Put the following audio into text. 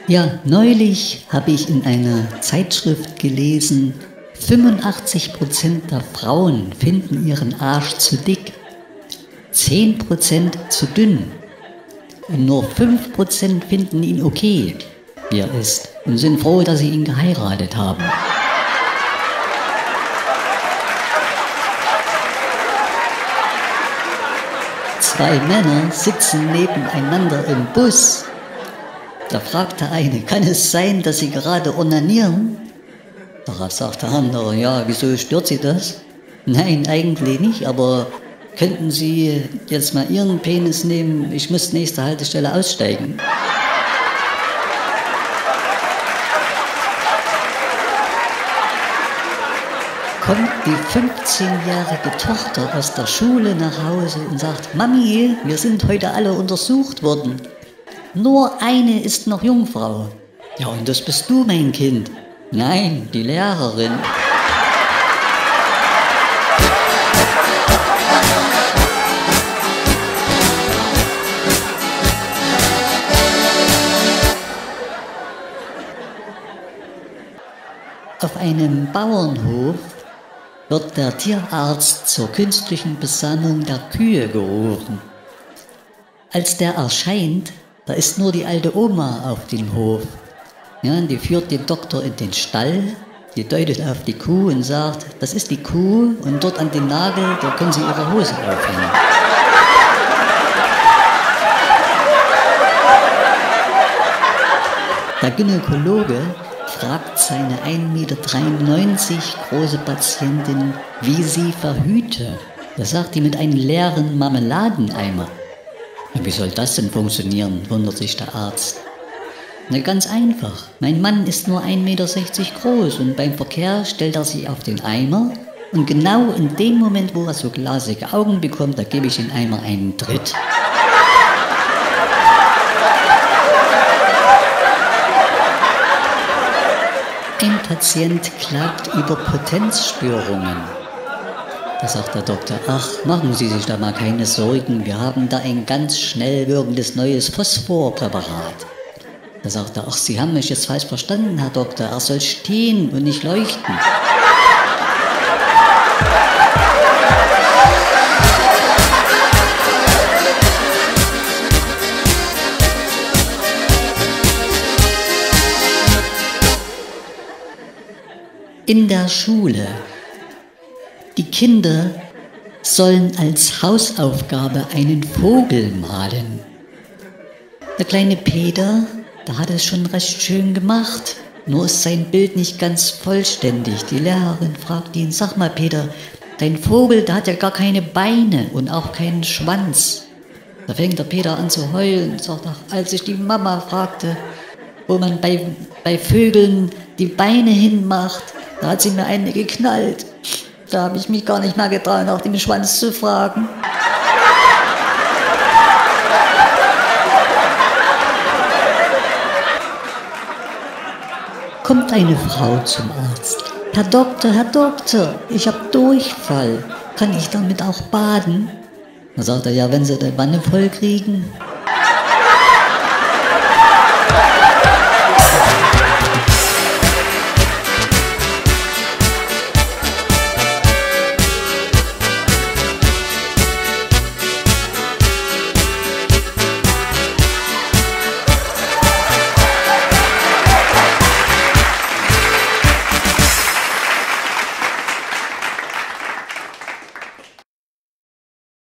Ja, neulich habe ich in einer Zeitschrift gelesen, 85% der Frauen finden ihren Arsch zu dick, 10% zu dünn und nur 5% finden ihn okay, wie er ist, und sind froh, dass sie ihn geheiratet haben. Zwei Männer sitzen nebeneinander im Bus. Da fragt der eine, kann es sein, dass Sie gerade onanieren? Darauf sagt der andere, ja, wieso stört Sie das? Nein, eigentlich nicht, aber könnten Sie jetzt mal Ihren Penis nehmen? Ich muss nächste Haltestelle aussteigen. Kommt die 15-jährige Tochter aus der Schule nach Hause und sagt, Mami, wir sind heute alle untersucht worden. Nur eine ist noch Jungfrau. Ja, und das bist du, mein Kind. Nein, die Lehrerin. Auf einem Bauernhof wird der Tierarzt zur künstlichen Besamung der Kühe gerufen. Als der erscheint, da ist nur die alte Oma auf dem Hof. Ja, die führt den Doktor in den Stall, die deutet auf die Kuh und sagt, das ist die Kuh und dort an den Nagel, da können Sie Ihre Hose aufhängen. Der Gynäkologe fragt seine 1,93 Meter große Patientin, wie sie verhüte. Da sagt die mit einem leeren Marmeladeneimer. Wie soll das denn funktionieren, wundert sich der Arzt. Na, ganz einfach. Mein Mann ist nur 1,60 Meter groß und beim Verkehr stellt er sich auf den Eimer und genau in dem Moment, wo er so glasige Augen bekommt, da gebe ich dem Eimer einen Tritt. Ein Patient klagt über Potenzstörungen. Da sagt der Doktor, ach, machen Sie sich da mal keine Sorgen, wir haben da ein ganz schnell wirkendes neues Phosphorpräparat. Da sagt er, ach, Sie haben mich jetzt falsch verstanden, Herr Doktor, er soll stehen und nicht leuchten. In der Schule. Die Kinder sollen als Hausaufgabe einen Vogel malen. Der kleine Peter, der hat es schon recht schön gemacht, nur ist sein Bild nicht ganz vollständig. Die Lehrerin fragt ihn, sag mal Peter, dein Vogel, der hat ja gar keine Beine und auch keinen Schwanz. Da fängt der Peter an zu heulen und sagt, ach, als ich die Mama fragte, wo man bei Vögeln die Beine hinmacht, da hat sie mir eine geknallt. Da habe ich mich gar nicht mehr getraut, nach dem Schwanz zu fragen. Kommt eine Frau zum Arzt. Herr Doktor, ich habe Durchfall. Kann ich damit auch baden? Da sagt er, ja, wenn Sie die Wanne voll kriegen.